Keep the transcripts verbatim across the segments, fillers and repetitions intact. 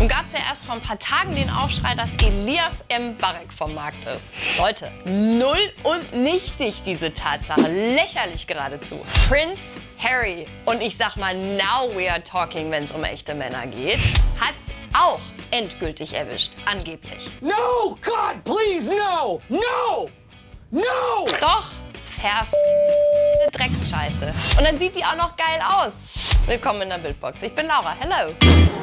Nun gab es ja erst vor ein paar Tagen den Aufschrei, dass Elias Mbarek vom Markt ist. Leute, null und nichtig diese Tatsache. Lächerlich geradezu. Prince Harry, und ich sag mal, now we are talking, wenn es um echte Männer geht, hat's auch endgültig erwischt. Angeblich. No, God, please, no! No! No! Doch, verf... Drecksscheiße. Und dann sieht die auch noch geil aus. Willkommen in der Bildbox. Ich bin Laura. Hello.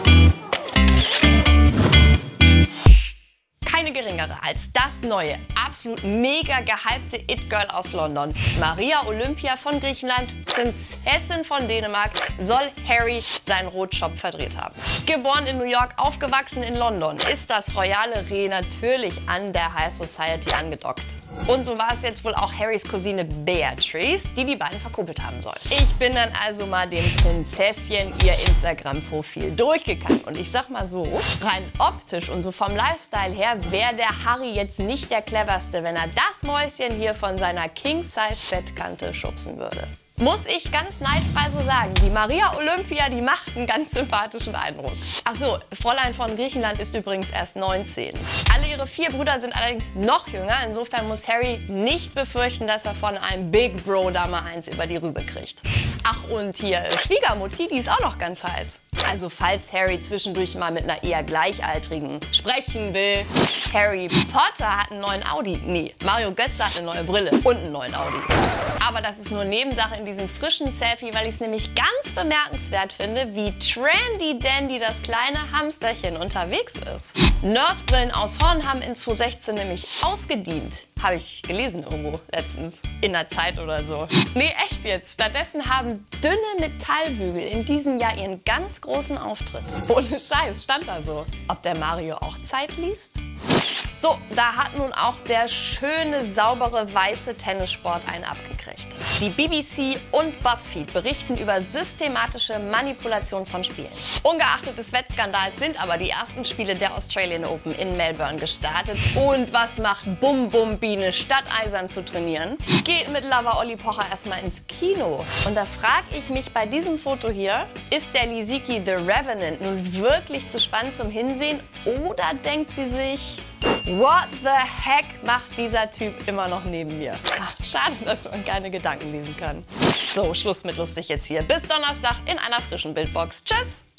Keine geringere als das neue, absolut mega gehypte It-Girl aus London. Maria Olympia von Griechenland, Prinzessin von Dänemark, soll Harry seinen Rotschopf verdreht haben. Geboren in New York, aufgewachsen in London, ist das royale Reh natürlich an der High Society angedockt. Und so war es jetzt wohl auch Harrys Cousine Beatrice, die die beiden verkuppelt haben soll. Ich bin dann also mal dem Prinzesschen ihr Instagram-Profil durchgegangen. Und ich sag mal so, rein optisch und so vom Lifestyle her wäre der Harry jetzt nicht der cleverste, wenn er das Mäuschen hier von seiner King-Size-Bettkante schubsen würde. Muss ich ganz neidfrei so sagen. Die Maria Olympia, die macht einen ganz sympathischen Eindruck. Ach so, Fräulein von Griechenland ist übrigens erst neunzehn. Alle ihre vier Brüder sind allerdings noch jünger. Insofern muss Harry nicht befürchten, dass er von einem Big Bro da mal eins über die Rübe kriegt. Ach, und hier äh, Schwiegermutti, die ist auch noch ganz heiß. Also falls Harry zwischendurch mal mit einer eher Gleichaltrigen sprechen will. Harry Potter hat einen neuen Audi. Nee, Mario Götze hat eine neue Brille und einen neuen Audi. Aber das ist nur Nebensache in diesem frischen Selfie, weil ich es nämlich ganz bemerkenswert finde, wie trendy dandy das kleine Hamsterchen unterwegs ist. Nerdbrillen aus Horn haben in zwanzig sechzehn nämlich ausgedient. Habe ich gelesen irgendwo letztens. In der Zeit oder so. Nee, echt jetzt. Stattdessen haben dünne Metallbügel in diesem Jahr ihren ganz großen Auftritt. Ohne Scheiß, stand da so. Ob der Mario auch Zeit liest? So, da hat nun auch der schöne, saubere, weiße Tennissport einen abgekriegt. Die B B C und BuzzFeed berichten über systematische Manipulation von Spielen. Ungeachtet des Wettskandals sind aber die ersten Spiele der Australian Open in Melbourne gestartet. Und was macht Bum Bum Biene statt Eisern zu trainieren? Geht mit Lover Olli Pocher erstmal ins Kino. Und da frage ich mich bei diesem Foto hier, ist der Lisicki The Revenant nun wirklich zu spannend zum Hinsehen? Oder denkt sie sich, what the heck macht dieser Typ immer noch neben mir? Ach, schade, dass man keine Gedanken lesen kann. So, Schluss mit lustig jetzt hier. Bis Donnerstag in einer frischen Bildbox. Tschüss!